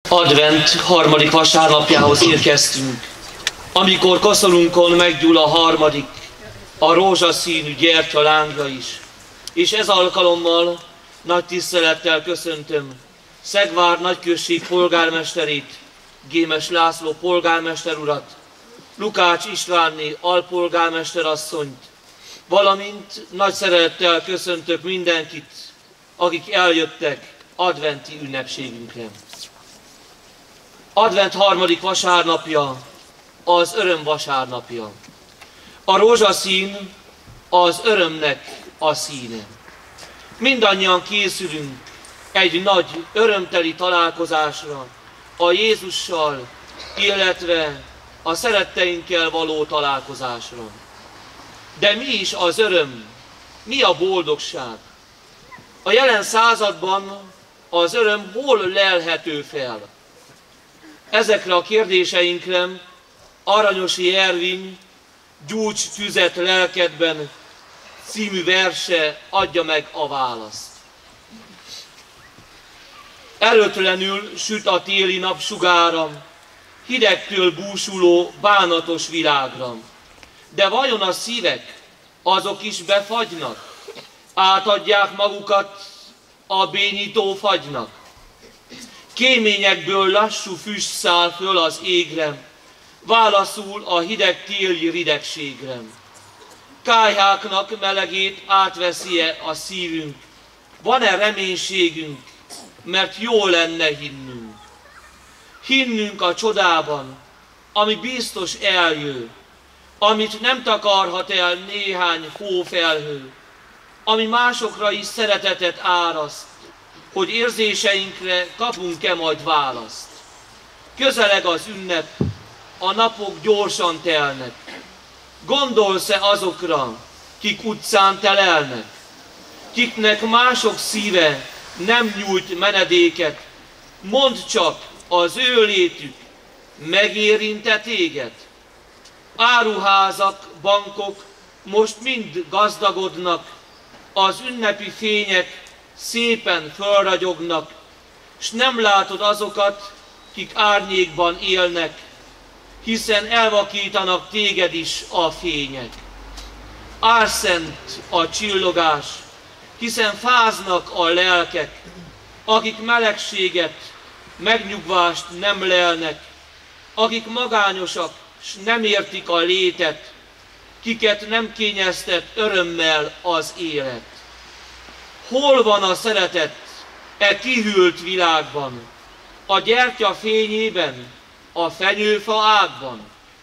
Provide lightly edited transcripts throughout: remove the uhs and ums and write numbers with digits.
Advent harmadik vasárnapjához érkeztünk, amikor koszorunkon meggyúl a harmadik, a rózsaszínű gyertya lángja is. És ez alkalommal nagy tisztelettel köszöntöm Szegvár nagyközség polgármesterét, Gémes László polgármester urat, Lukács Istvánné alpolgármester asszonyt, valamint nagy szeretettel köszöntök mindenkit, akik eljöttek adventi ünnepségünkre. Advent harmadik vasárnapja az öröm vasárnapja. A rózsaszín az örömnek a színe. Mindannyian készülünk egy nagy örömteli találkozásra a Jézussal, illetve a szeretteinkkel való találkozásra. De mi is az öröm? Mi a boldogság? A jelen században az öröm hol lelhető fel? Ezekre a kérdéseinkre Aranyosi Ervin Gyújts tüzet lelkedben című verse adja meg a választ. Erőtlenül süt a téli napsugára, hidegtől búsuló bánatos világra. De vajon a szívek, azok is befagynak? Átadják magukat a bénító fagynak? Kéményekből lassú füst száll föl az égre, válaszul a hideg téli ridegségre. Kályháknak melegét átveszi-e a szívünk? Van-e reménységünk, mert jó lenne hinnünk? Hinnünk a csodában, ami biztos eljő, amit nem takarhat el néhány hófelhő, ami másokra is szeretetet áraszt, hogy érzéseinkre kapunk-e majd választ. Közeleg az ünnep, a napok gyorsan telnek. Gondolsz-e azokra, kik utcán telelnek? Kiknek mások szíve nem nyújt menedéket? Mondd csak, az ő létük megérint-e téged? Áruházak, bankok most mind gazdagodnak, az ünnepi fények szépen fölragyognak, s nem látod azokat, kik árnyékban élnek, hiszen elvakítanak téged is a fények. Álszent a csillogás, hiszen fáznak a lelkek, akik melegséget, megnyugvást nem lelnek, akik magányosak, s nem értik a létet, kiket nem kényeztet örömmel az élet. Hol van a szeretet e kihűlt világban? A gyertya fényében, a fenyőfa ágban?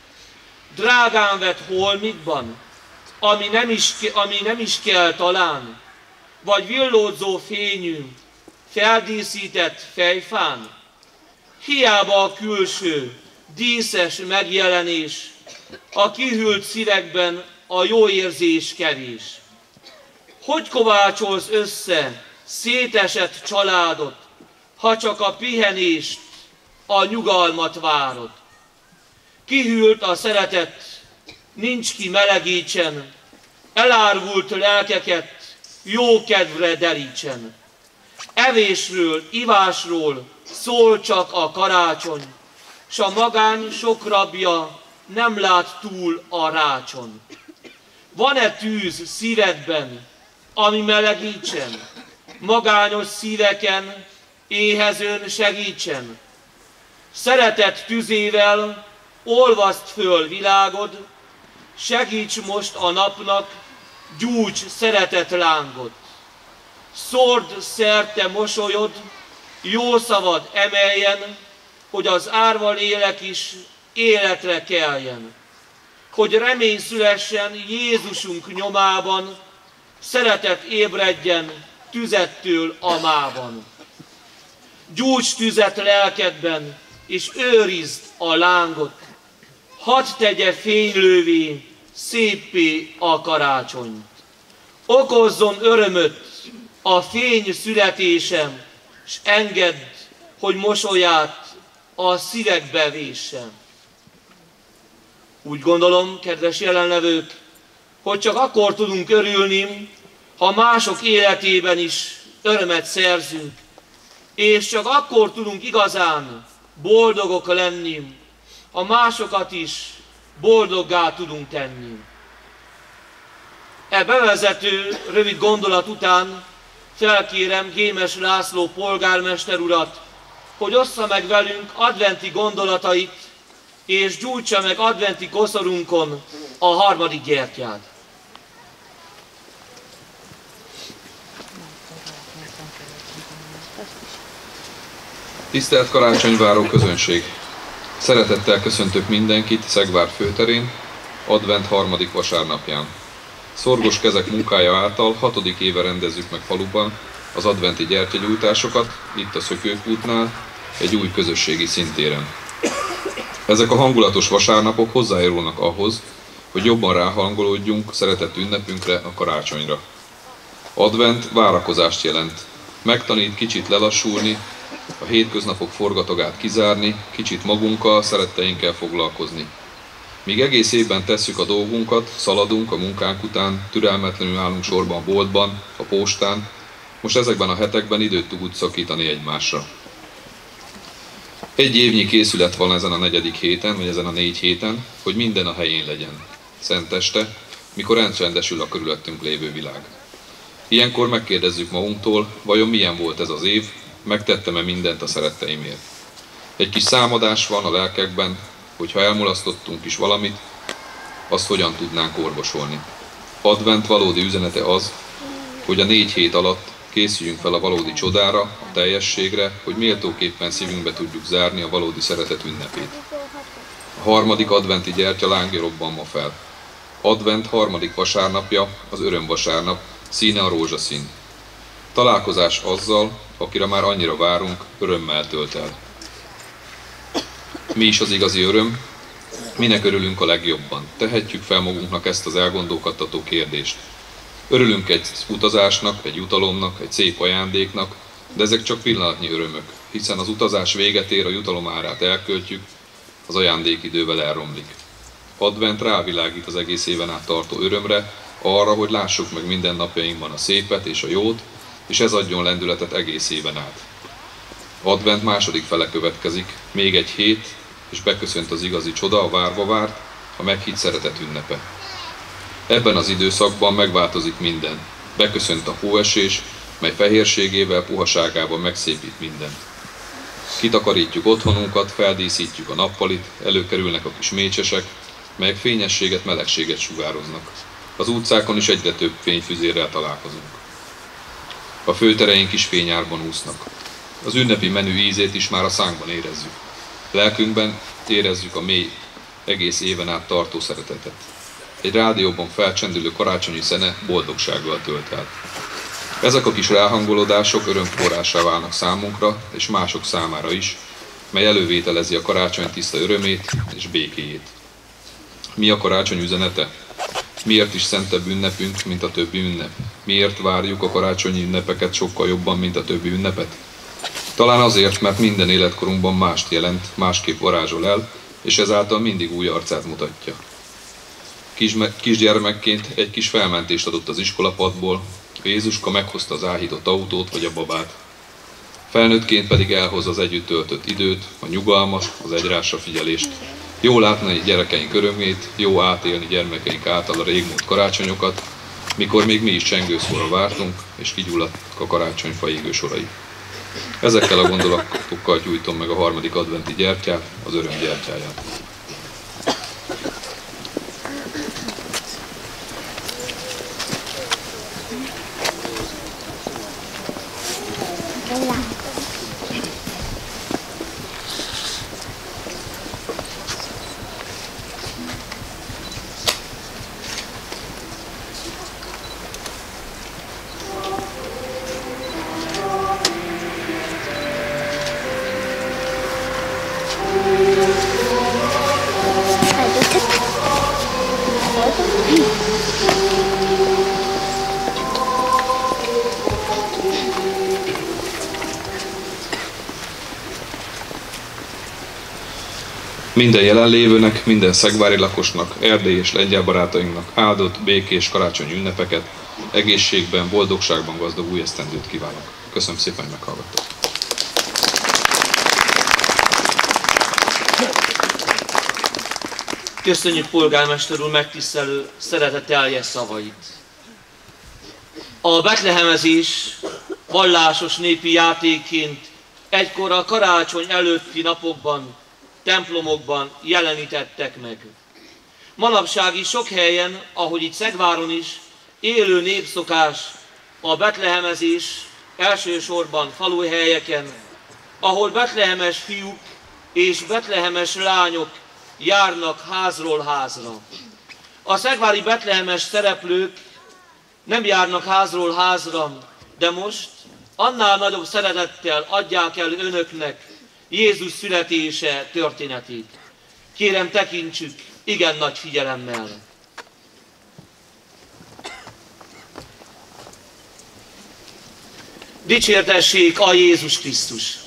Drágán vett holmikban, ami nem is kell talán? Vagy villódzó fényű, feldíszített fejfán? Hiába a külső, díszes megjelenés, a kihűlt szívekben a jó érzés kevés. Hogy kovácsolsz össze szétesett családot, ha csak a pihenést, a nyugalmat várod? Kihűlt a szeretet, nincs ki melegítsen, elárvult lelkeket jó kedvre derítsen. Evésről, ivásról szól csak a karácsony, s a magány sok rabja nem lát túl a rácson. Van-e tűz szívedben, ami melegítsen, magányos szíveken, éhezőn segítsen? Szeretet tüzével olvaszd föl világod, segíts most a napnak, gyújts szeretet lángot. Szórd szerte mosolyod, jó szavad emeljen, hogy az árva lélek is életre keljen. Hogy remény szülessen Jézusunk nyomában, szeretet ébredjen tüzettől a mában. Gyújts tüzet lelkedben, és őrizd a lángot. Hadd tegye fénylővé, széppé a karácsonyt. Okozzon örömöt a fény születésem, s engedd, hogy mosolyát a szívekbe véssem. Úgy gondolom, kedves jelenlevők, hogy csak akkor tudunk örülni, ha mások életében is örömet szerzünk, és csak akkor tudunk igazán boldogok lenni, ha másokat is boldoggá tudunk tenni. E bevezető rövid gondolat után felkérem Gémes László polgármester urat, hogy ossza meg velünk adventi gondolatait, és gyújtsa meg adventi koszorunkon a harmadik gyertyát. Tisztelt karácsonyváró közönség! Szeretettel köszöntök mindenkit Szegvár főterén, advent harmadik vasárnapján. Szorgos kezek munkája által 6. éve rendezzük meg faluban az adventi gyertyagyújtásokat, itt a Szökőkútnál, egy új közösségi szintéren. Ezek a hangulatos vasárnapok hozzájárulnak ahhoz, hogy jobban ráhangolódjunk szeretett ünnepünkre, a karácsonyra. Advent várakozást jelent. Megtanít kicsit lelassulni, a hétköznapok forgatagát kizárni, kicsit magunkkal, szeretteinkkel foglalkozni. Míg egész évben tesszük a dolgunkat, szaladunk a munkánk után, türelmetlenül állunk sorban a boltban, a postán, most ezekben a hetekben időt tudunk szakítani egymásra. Egy évnyi készület van ezen a 4. héten, vagy ezen a 4 héten, hogy minden a helyén legyen. Szenteste, mikor rendesül a körülöttünk lévő világ. Ilyenkor megkérdezzük magunktól, vajon milyen volt ez az év, megtettem-e mindent a szeretteimért. Egy kis számadás van a lelkekben, hogyha elmulasztottunk is valamit, azt hogyan tudnánk orvosolni. Advent valódi üzenete az, hogy a 4 hét alatt készüljünk fel a valódi csodára, a teljességre, hogy méltóképpen szívünkbe tudjuk zárni a valódi szeretet ünnepét. A harmadik adventi gyertyalángja robban ma fel. Advent harmadik vasárnapja, az örömvasárnap, színe a rózsaszín. Találkozás azzal, akire már annyira várunk, örömmel tölt el. Mi is az igazi öröm? Minek örülünk a legjobban? Tehetjük fel magunknak ezt az elgondolkodtató kérdést. Örülünk egy utazásnak, egy jutalomnak, egy szép ajándéknak, de ezek csak pillanatnyi örömök, hiszen az utazás véget ér, a jutalom árát elköltjük, az ajándék idővel elromlik. Advent rávilágít az egész éven át tartó örömre, arra, hogy lássuk meg minden napjainkban a szépet és a jót, és ez adjon lendületet egész éven át. Advent második fele következik, még egy hét, és beköszönt az igazi csoda, a várva várt, a meghitt szeretet ünnepe. Ebben az időszakban megváltozik minden. Beköszönt a hóesés, mely fehérségével, puhaságával megszépít mindent. Kitakarítjuk otthonunkat, feldíszítjük a nappalit, előkerülnek a kis mécsesek, melyek fényességet, melegséget sugároznak. Az utcákon is egyre több fényfüzérrel találkozunk. A főtereink is fényárban úsznak. Az ünnepi menü ízét is már a szánkban érezzük. Lelkünkben érezzük a mély, egész éven át tartó szeretetet. Egy rádióban felcsendülő karácsonyi zene boldogsággal tölt el. Ezek a kis ráhangolódások örömforrássá válnak számunkra és mások számára is, mely elővételezi a karácsony tiszta örömét és békéjét. Mi a karácsony üzenete? Miért is szentebb ünnepünk, mint a többi ünnep? Miért várjuk a karácsonyi ünnepeket sokkal jobban, mint a többi ünnepet? Talán azért, mert minden életkorunkban mást jelent, másképp varázsol el, és ezáltal mindig új arcát mutatja. Kisgyermekként egy kis felmentést adott az iskolapadból, Jézuska meghozta az áhított autót vagy a babát. Felnőttként pedig elhoz az együtt töltött időt, a nyugalmat, az egyrásra figyelést. Jó látni gyerekeink örömét, jó átélni gyermekeink által a régmúlt karácsonyokat, mikor még mi is csengőszóra vártunk, és kigyulladtak a karácsonyfa égő sorai. Ezekkel a gondolatokkal gyújtom meg a harmadik adventi gyertyát, az öröm gyertyáját. Minden jelenlévőnek, minden szegvári lakosnak, erdélyi és lengyel barátainknak áldott, békés karácsonyi ünnepeket, egészségben, boldogságban gazdag új esztendőt kívánok. Köszönöm szépen, hogy meghallgattak. Köszönjük polgármester úr megtisztelő, szeretetteljes szavait. A betlehemezés vallásos népi játékként egykor a karácsony előtti napokban, templomokban jelenítettek meg. Manapság is sok helyen, ahogy itt Szegváron is, élő népszokás a betlehemezés, elsősorban faluhelyeken, ahol betlehemes fiúk és betlehemes lányok járnak házról házra. A szegvári betlehemes szereplők nem járnak házról házra, de most annál nagyobb szeretettel adják el önöknek Jézus születése történetét. Kérem, tekintsük igen nagy figyelemmel. Dicsértessék a Jézus Krisztus!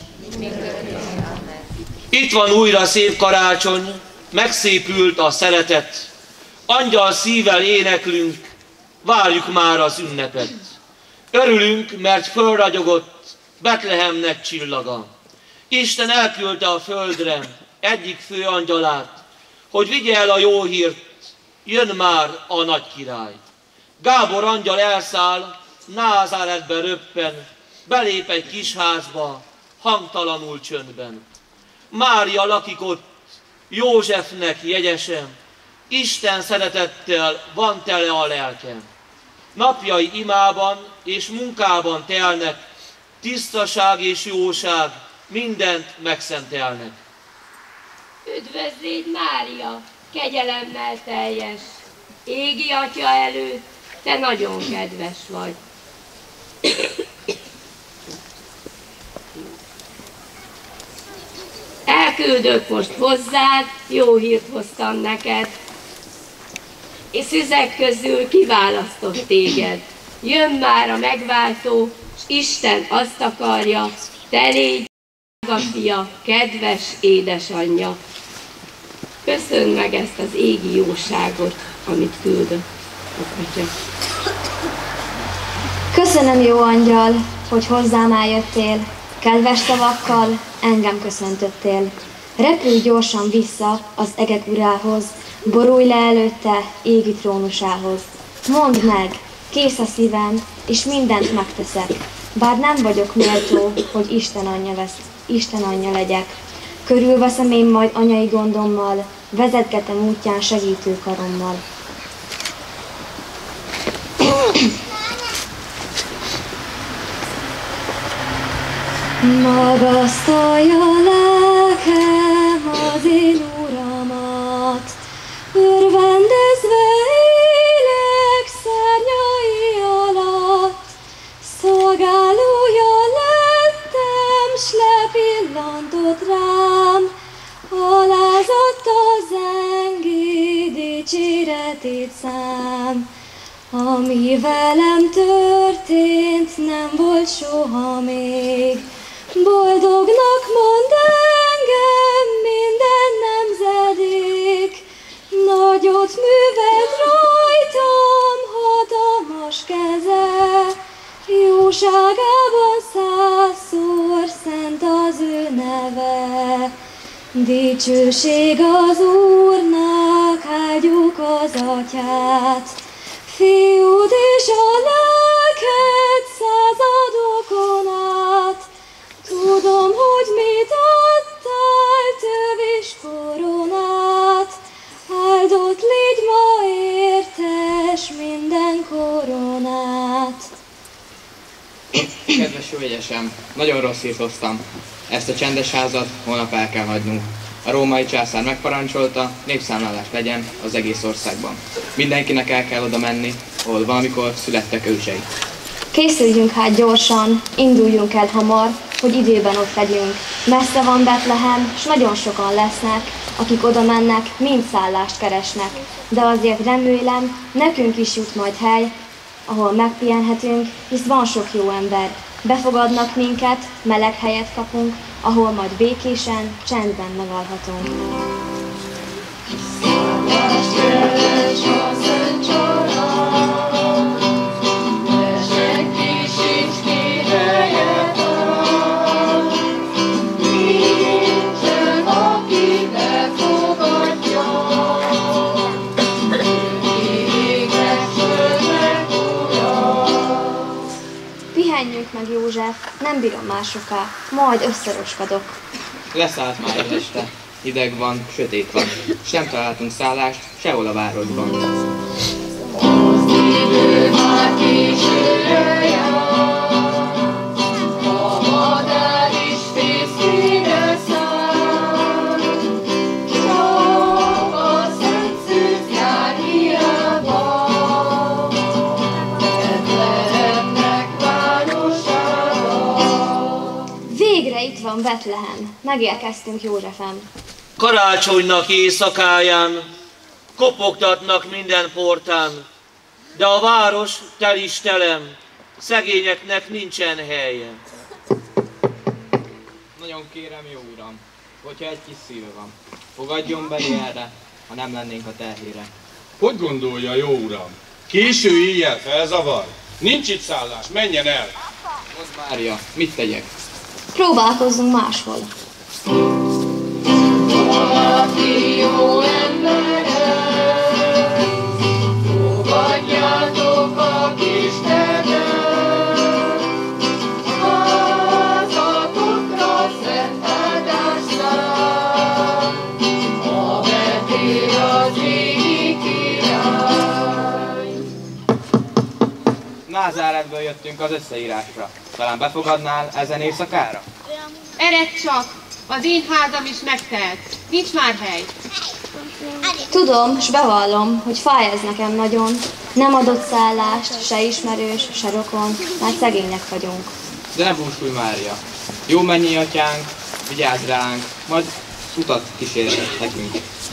Itt van újra szép karácsony, megszépült a szeretet. Angyal szívvel éneklünk, várjuk már az ünnepet. Örülünk, mert fölragyogott Betlehemnek csillaga. Isten elküldte a földre egyik főangyalát, hogy vigye el a jó hírt, jön már a nagy király. Gábor angyal elszáll, Názáretbe röppen, belép egy kis házba, hangtalanul csöndben. Mária lakik ott, Józsefnek jegyesen, Isten szeretettel van tele a lelkem. Napjai imában és munkában telnek, tisztaság és jóság mindent megszentelnek. Üdvözlégy Mária, kegyelemmel teljes, égi Atya előtt, te nagyon kedves vagy. Elküldök most hozzád, jó hírt hoztam neked, és szüzek közül kiválasztott téged. Jön már a megváltó, s Isten azt akarja, te légy a fia, kedves édesanyja. Köszönd meg ezt az égi jóságot, amit küldött az Atya. Köszönöm, jó angyal, hogy hozzám eljöttél, kedves szavakkal engem köszöntöttél. Repülj gyorsan vissza az egek urához, borulj le előtte égi trónusához. Mondd meg, kész a szívem, és mindent megteszek, bár nem vagyok méltó, hogy Isten anyja legyek. Körülveszem én majd anyai gondommal, vezetgetem útján segítő karommal. Magasztalja lelkem az én Uramat, örvendezve élek szárnyai alatt. Szolgálója lettem, s lepillantott rám, alázattal zengi dicséretét szám. Ami velem történt, nem volt soha még. Boldognak mond engem minden nemzedék, nagyot művelt rajtam hatalmas keze, jóságában 100-szor szent az ő neve. Dicsőség az Úrnak, áldjuk az Atyát, Fiút és a lelket századokon át. Tudom, hogy mit adtál, tövis koronát, áldott légy ma értes minden koronát. Kedves hölgyesem, nagyon rossz hírt hoztam. Ezt a csendes házat holnap el kell hagynunk. A római császár megparancsolta, népszámlálás legyen az egész országban. Mindenkinek el kell oda menni, ahol valamikor születtek ősei. Készüljünk hát gyorsan, induljunk el hamar, hogy időben ott legyünk. Messze van Betlehem, s nagyon sokan lesznek, akik oda mennek, mind szállást keresnek. De azért remélem, nekünk is jut majd hely, ahol megpihenhetünk, hisz van sok jó ember. Befogadnak minket, meleg helyet kapunk, ahol majd békésen, csendben megalhatunk. Nincsen, aki ne fogadja. József, nem bírom már soká, majd összeroskadok. Leszállt már az este. Hideg van, sötét van, és nem találtunk szállást sehol a városban. Az idő már későre jár, a madár is fészkére száll, csak a szent szűz jár hiába, Betlehemnek városába. Végre itt van Betlehem, megérkeztünk Józsefem. Karácsonynak éjszakáján kopogtatnak minden portán, de a város tel is telem, szegényeknek nincsen helye. Nagyon kérem, jó uram, hogyha egy kis szíve van, fogadjon belé erre, ha nem lennénk a terhére. Hogy gondolja, jó uram? Késő éjjel felzavar? Nincs itt szállás, menjen el! Mondd, Mária, mit tegyek? Próbálkozzunk máshol. Valaki jó emberek, fogadjátok a kis teget, házatokra szent áldás száll, a Betlél az égi király. Názáretből jöttünk az összeírásra. Talán befogadnál ezen éjszakára? Eredj csak! Az én házam is megtelt. Nincs már hely. Tudom, s bevallom, hogy fáj ez nekem nagyon. Nem adott szállást, se ismerős, se rokon, mert szegények vagyunk. De ne búsulj, Mária. Jó mennyi atyánk, vigyázz ránk, majd utat kísérhet nekünk.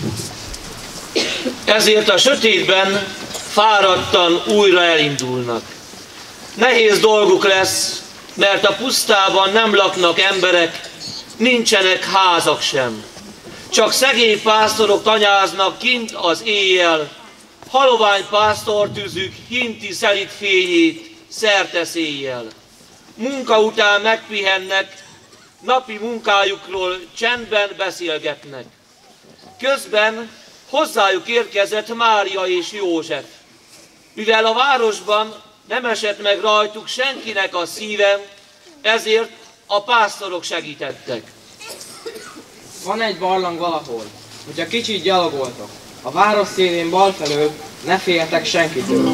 Ezért a sötétben fáradtan újra elindulnak. Nehéz dolguk lesz, mert a pusztában nem laknak emberek, nincsenek házak sem. Csak szegény pásztorok tanyáznak kint az éjjel, halovány pásztortűzük hinti szelíd fényét szerte széjjel. Munka után megpihennek, napi munkájukról csendben beszélgetnek. Közben hozzájuk érkezett Mária és József. Mivel a városban nem esett meg rajtuk senkinek a szíve, ezért a pásztorok segítettek. Van egy barlang valahol, hogyha kicsit gyalogoltok. A város szélén bal felől, ne féljetek senkitől.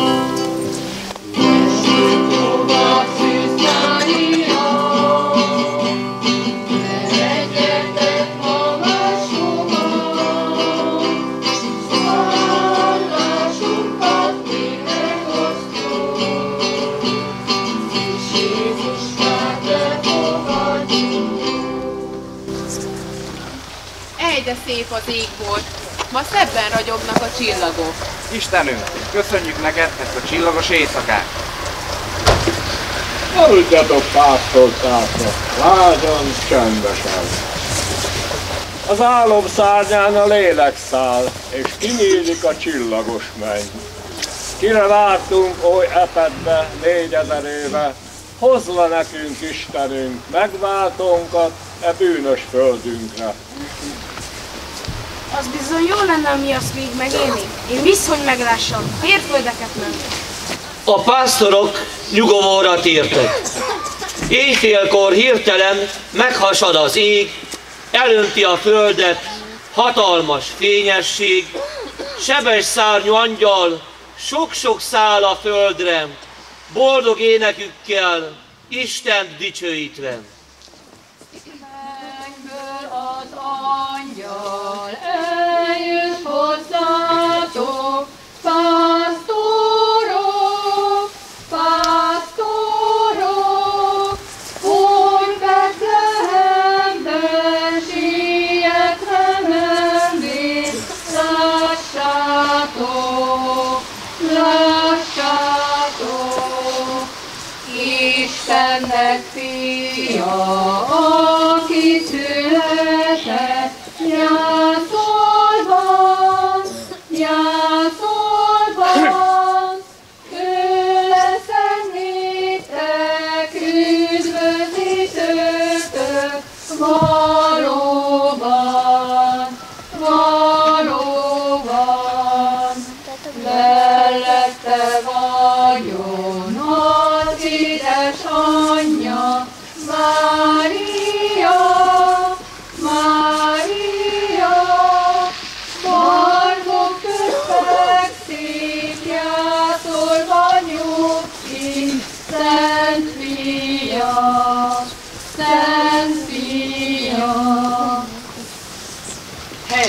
De szép az égbolt. Ma szebben ragyognak a csillagok. Istenünk, köszönjük neked ezt a csillagos éjszakát. Aludjatok pásztortársak, lágyan, csendesen. Az álom szárnyán a lélek száll, és kinyílik a csillagos menny. Kire vártunk oly epedbe 4000 éve, hozza nekünk Istenünk megváltónkat e bűnös földünkre. Az bizony jó lenne, mi azt még megélni. Én viszont meglássam, mérföldeket menni. A pásztorok nyugovóra tértek. Éjfélkor hirtelen meghasad az ég, elönti a földet hatalmas fényesség, sebes szárnyú angyal sok-sok száll a földre, boldog énekükkel Istent dicsőítve. Az angyal eljött hozzátok, pásztorok, pásztorok, hogy Betlehemben sietve menvén, lássátok, lássátok, Istennek fia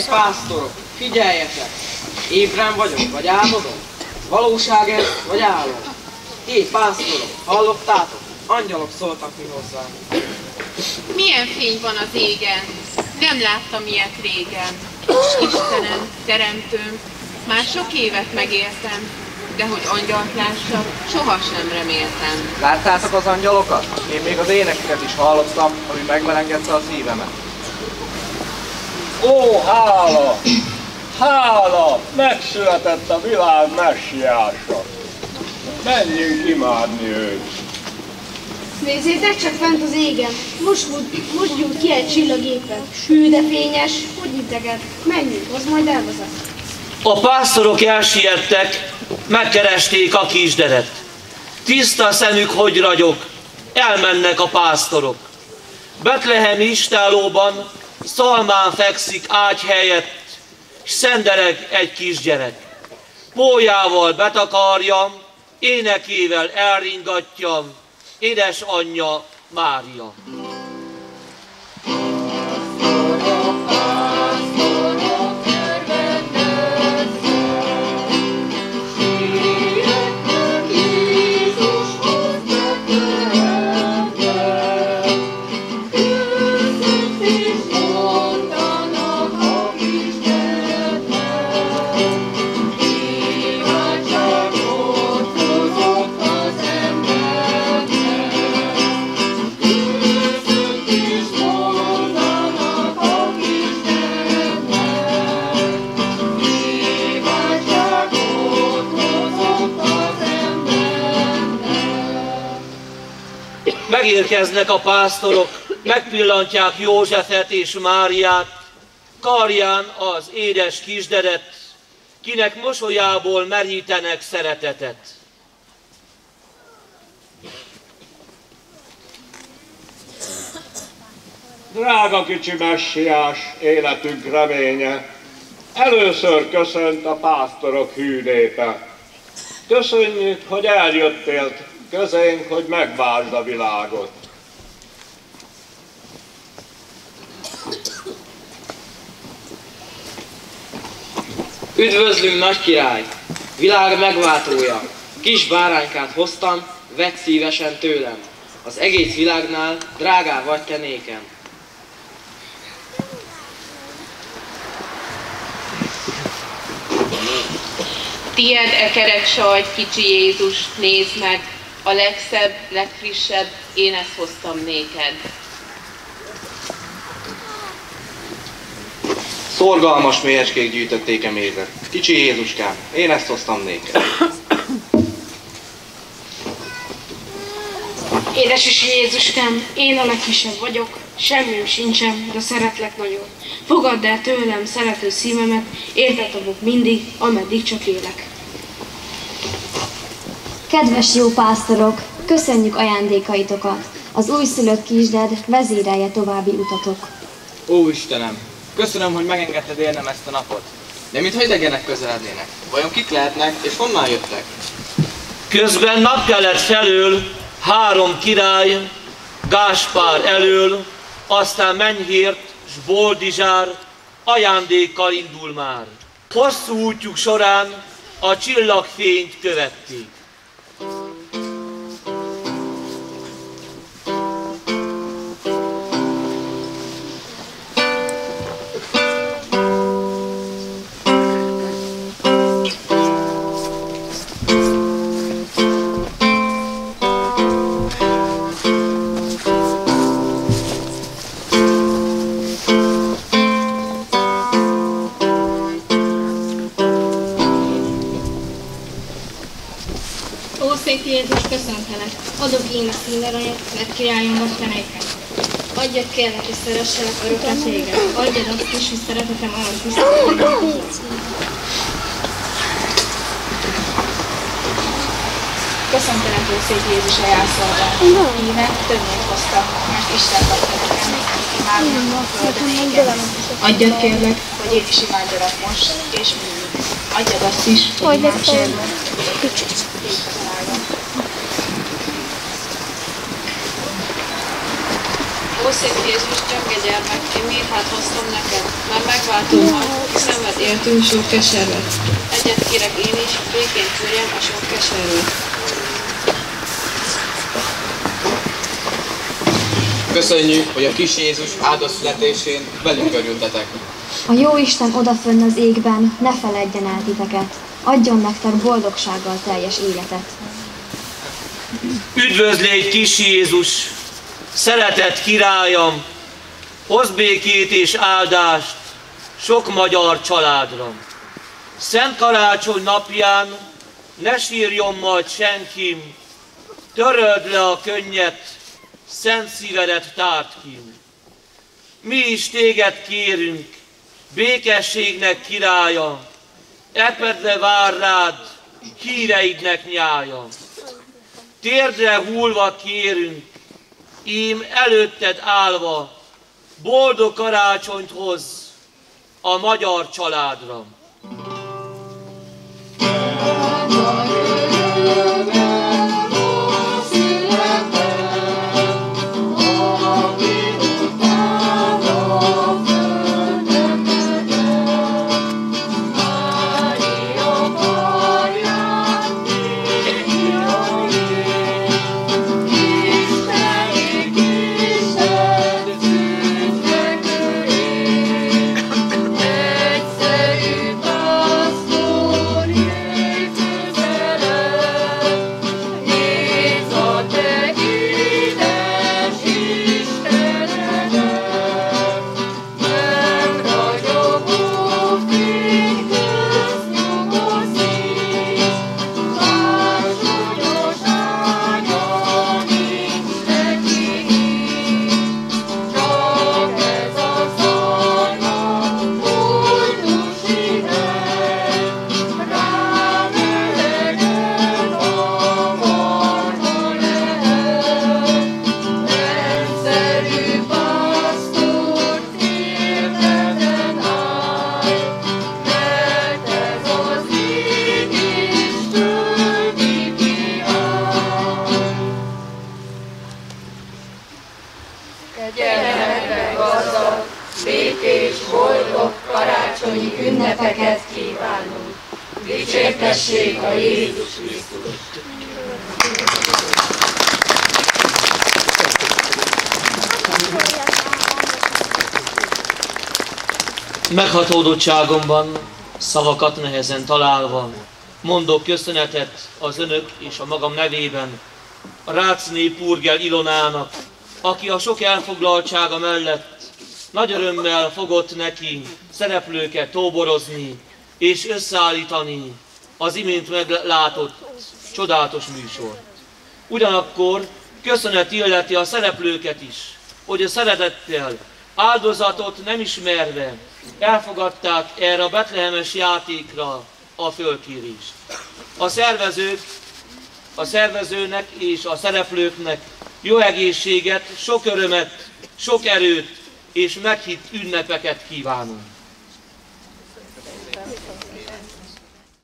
pásztorok, figyeljetek! Ébren vagyok, vagy álmodom? Valóság ez, vagy álom? Pásztorok, hallottátok? Angyalok szóltak mi hozzám. Milyen fény van az égen? Nem láttam ilyet régen. Istenem, teremtőm, már sok évet megéltem, de hogy angyalt lássak, sohasem reméltem. Láttátok az angyalokat? Én még az énekeket is hallottam, ami megmelengedte a szívemet. Ó, hála! Hála! Megszületett a világ messiása. Menjünk imádni őt. Nézzétek csak fent az égen. Most gyújt ki egy csillagépet. Hű, de fényes. Hogy integet? Menjünk, az majd elvezet. A pásztorok elsiettek, megkeresték a kisderet. Tiszta szemük, hogy ragyog, elmennek a pásztorok. Betlehemi istállóban szalmán fekszik ágy helyett, s szendereg egy kisgyerek. Pólyával betakarja, énekével elringatja, édesanyja Mária. Megérkeznek a pásztorok, megpillantják Józsefet és Máriát, karján az édes kisderet, kinek mosolyából merítenek szeretetet. Drága kicsi messiás, életünk reménye, először köszönt a pásztorok hű népe. Köszönjük, hogy eljöttél közénk, hogy megváltsd a világot. Üdvözlünk, nagy király! Világ megváltója! Kis báránykát hoztam, vedd szívesen tőlem. Az egész világnál drágá vagy te nékem. Tied e kerek sajt, kicsi Jézus, nézd meg, a legszebb, legfrissebb, én ezt hoztam néked. Szorgalmas méhecskék gyűjtötték mézet. Kicsi Jézuskám, én ezt hoztam néked. Édes is Jézuskám, én a legkisebb vagyok, semmim sincsen, de szeretlek nagyon. Fogadd el tőlem szerető szívemet, érted fogok mindig, ameddig csak élek. Kedves jó pásztorok, köszönjük ajándékaitokat! Az újszülött kisded vezérelje további utatok. Ó Istenem, köszönöm, hogy megengedted élnem ezt a napot. De mintha idegenek közelednének. Vajon kik lehetnek, és honnan jöttek? Közben napkelet felől 3 király, Gáspár elől, aztán Menhért s Boldizsár ajándékkal indul már. Hosszú útjuk során a csillagfényt követték. Szép Jézus, köszöntelek. Adok én a színaranyat, mert királyom vagy te nékem. Adjad kérlek, és szeresselek örökre téged. Adjad azt is, hogy szeretetem olyan tiszteletem. Köszöntelek, ó szép Jézus, a jászolgál. Íme többnyét hoztam, mert Isten adta nekem. Imádom a földet égen. Adjad kérlek, hogy én is imádjalak most, és mindig. Adjad azt is, hogy nem sérlek. Ó szép Jézus, gyönge gyermek, én miért hát hoztam neked? Már megváltómat, ki szenved értünk sok keservet. Egyet kérek én is, békén tűrjem a sok keservet. Köszönjük, hogy a kis Jézus áldott születésén velünk örültetek. A Jóisten odafönn az égben ne feledjen el titeket, adjon nektek boldogsággal teljes életet. Üdvözlégy, kis Jézus, szeretett királyam, hozz békét és áldást sok magyar családra. Szent Karácsony napján ne sírjon majd senkim, töröld le a könnyet, szent szívedet tárt kín. Mi is téged kérünk, békességnek királya, epedre vár rád, híreidnek nyája. Térdre hullva kérünk, ím előtted állva, boldog karácsonyt hozz a magyar családra. Ünnepeket kívánunk. Dicsértessék a Jézus Krisztus! Meghatódottságomban, szavakat nehezen találva, mondok köszönetet az önök és a magam nevében a Ráczné Purgel Ilonának, aki a sok elfoglaltsága mellett nagy örömmel fogott neki szereplőket tóborozni és összeállítani az imént meglátott csodálatos műsort. Ugyanakkor köszönet illeti a szereplőket is, hogy a szeretettel, áldozatot nem ismerve elfogadták erre a betlehemes játékra a fölkérést. A szervezőnek és a szereplőknek jó egészséget, sok örömet, sok erőt és meghitt ünnepeket kívánunk.